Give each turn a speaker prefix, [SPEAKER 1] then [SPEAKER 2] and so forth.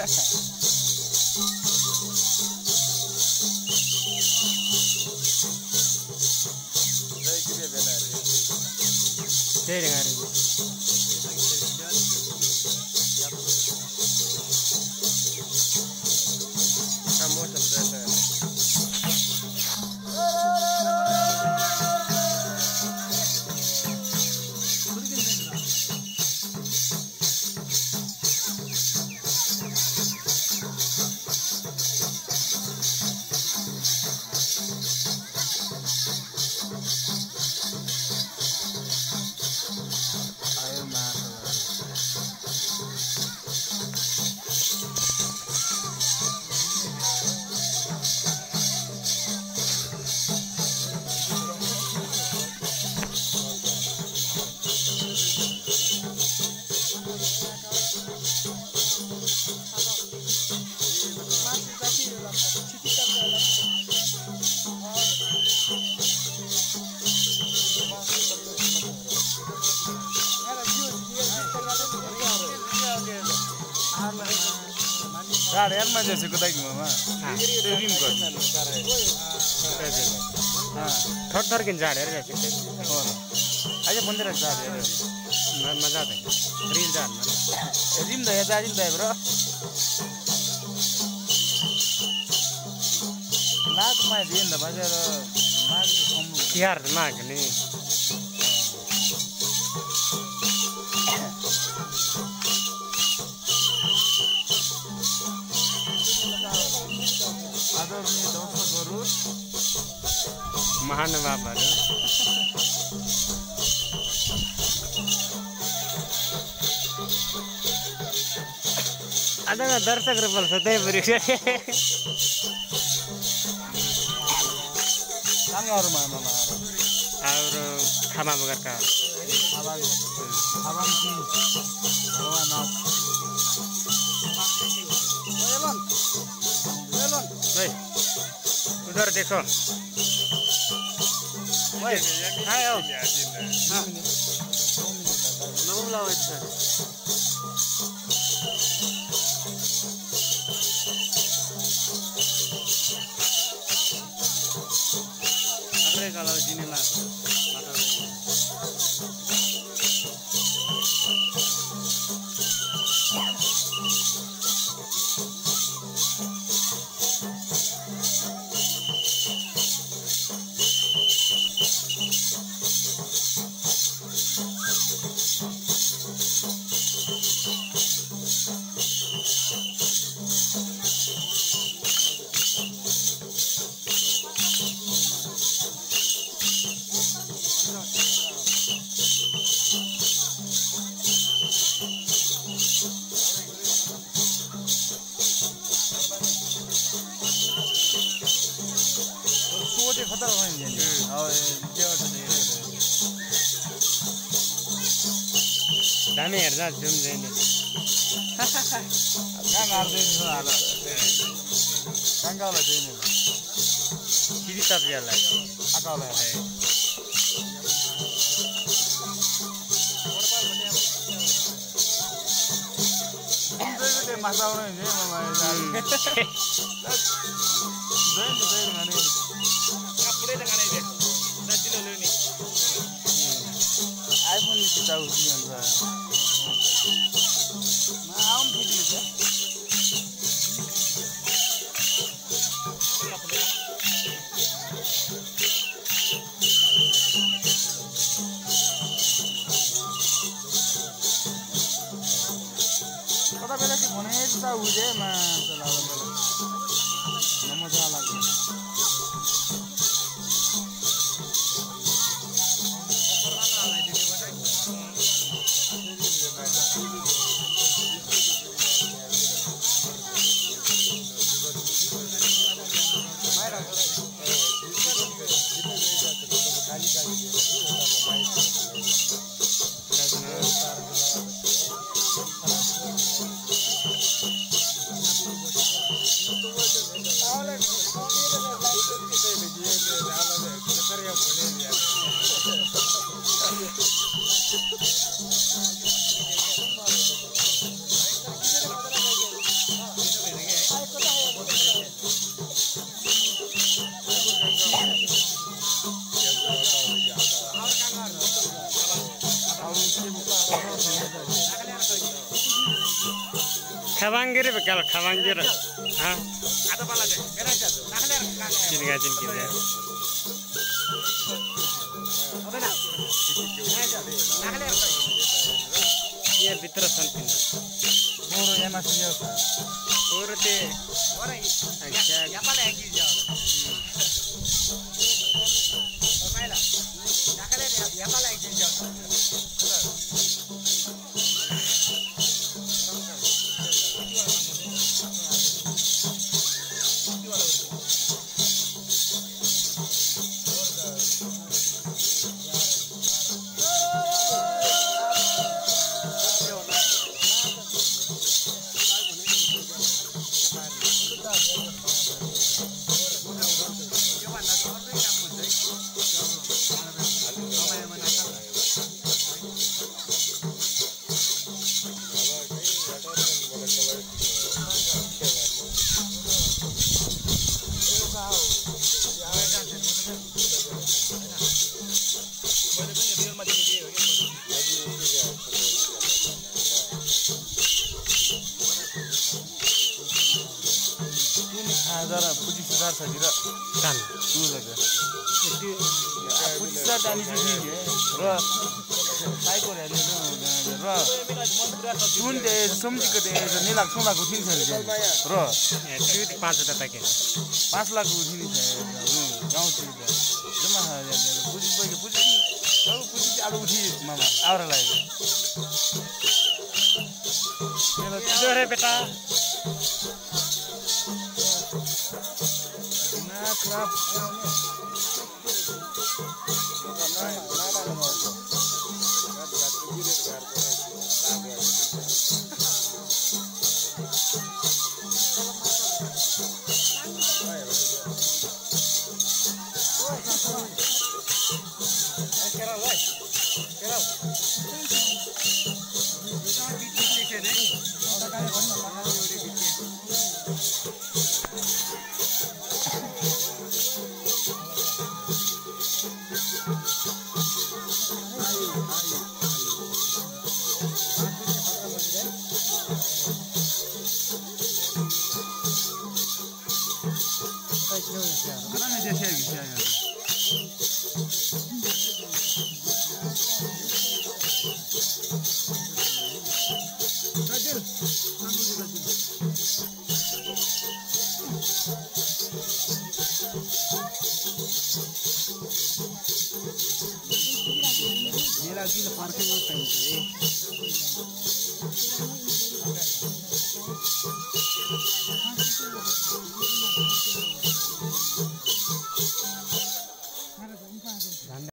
[SPEAKER 1] यार मैं जैसे को दाई मामा रिम कर
[SPEAKER 2] थोड़ थोड़ किन झाड़ है जैसे
[SPEAKER 1] और आज बंदर जा रहे हैं
[SPEAKER 2] मजा आता है रील जान
[SPEAKER 1] रिम दे ब्रो नाक में दिन द बाजार नाक कम
[SPEAKER 2] यार नाक नहीं
[SPEAKER 1] आदरणीय दर्शकहरु
[SPEAKER 2] महानुभावहरु अदंगा दर्शकहरु बोल्छ त्यही परीक्षा
[SPEAKER 1] कामहरुमा मामा
[SPEAKER 2] और खामा मगरका
[SPEAKER 1] आवाम की भगवान
[SPEAKER 2] उधर देखो
[SPEAKER 1] ओए
[SPEAKER 2] हाय आओ अरे kalau sini lah
[SPEAKER 1] खतर भयो नि
[SPEAKER 2] दामी हेर्छ जुम छैन
[SPEAKER 1] कहाँ मार्दैन हाल कहाँकालाई छैन
[SPEAKER 2] किरी सब्जीहरूलाई
[SPEAKER 1] आकालाई माछा आउने हुन्छ मामा आइफोन चिता उठ्ने हुन्छ आउँ ठिक कता बेला चाहिँ भने चिता उठे मजा लाग्यो
[SPEAKER 2] Khabanggir bekal khabanggir. Hah?
[SPEAKER 1] Ada pala deh. Beres aja. Nakler.
[SPEAKER 2] Kini gajin kini.
[SPEAKER 1] Apa nak? Nakler.
[SPEAKER 2] Iya bitra santin.
[SPEAKER 1] Puro yang masih jauh.
[SPEAKER 2] Puro te.
[SPEAKER 1] Orang
[SPEAKER 2] Acha.
[SPEAKER 1] ya pala yang jauh. Pemainlah. Nakler ya pala yang jauh. जरा 25,000 छ दिरा
[SPEAKER 2] Kan.
[SPEAKER 1] दूर लगे यति 25,000 डाली चाहिँ र psycho हेर्ने र सुन they समझिको they नि लाख सोलाको थिन छ र
[SPEAKER 2] Itu 5 tak ke.
[SPEAKER 1] 5 लाख उठिनी छ गाउँ चाहिँ जम्मा पुजी अब उठी मामा आउरा लाग्यो
[SPEAKER 2] Tidur ya beta.
[SPEAKER 1] Crap. Ini lagi parkir